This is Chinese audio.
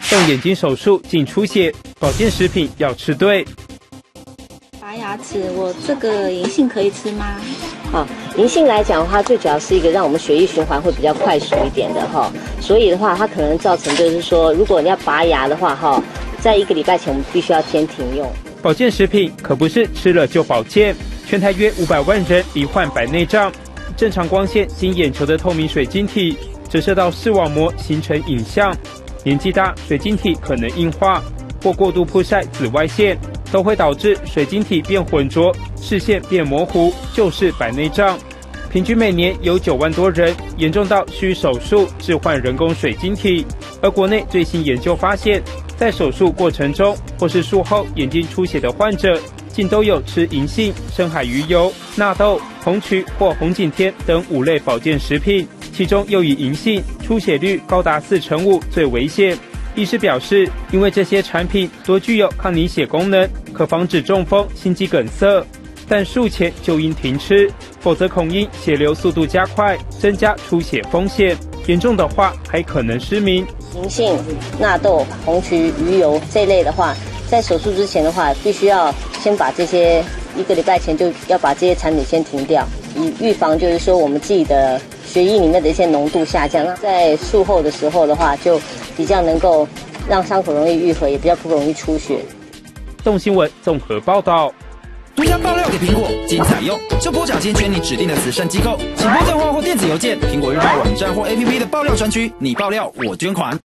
动眼睛手术竟出血，保健食品要吃对。 拔牙齿，我这个银杏可以吃吗？ 银杏来讲的话，最主要是一个让我们血液循环会比较快速一点的哈，所以的话，它可能造成就是说，如果你要拔牙的话在1个礼拜前我们必须要先停用。 保健食品可不是吃了就保健，全台约500万人罹患白内障，正常光线经眼球的透明水晶体折射到视网膜形成影像，年纪大水晶体可能硬化或过度曝晒紫外线，都会导致水晶体变浑浊，视线变模糊，就是白内障。平均每年有9万多人严重到需手术置换人工水晶体，而国内最新研究发现，在手术过程中或是术后眼睛出血的患者，竟都有吃银杏、深海鱼油、纳豆、红曲或红景天等5类保健食品，其中又以银杏出血率高达45%最危险。医师表示，因为这些产品多具有抗凝血功能，可防止中风、心肌梗塞，但术前就应停吃，否则恐因血流速度加快，增加出血风险，严重的话还可能失明。 银杏、纳豆、红曲、鱼油这一类的话，在手术之前的话，必须要先把这些1个礼拜前就要把这些产品先停掉，以预防就是说我们自己的血液里面的一些浓度下降。在术后的时候的话，就比较能够让伤口容易愈合，也比较不容易出血。 动新闻综合报道。 独家爆料给苹果，经采用就拨奖金捐你指定的慈善机构，请拨电话或电子邮件苹果日报网站或 APP 的爆料专区，你爆料我捐款。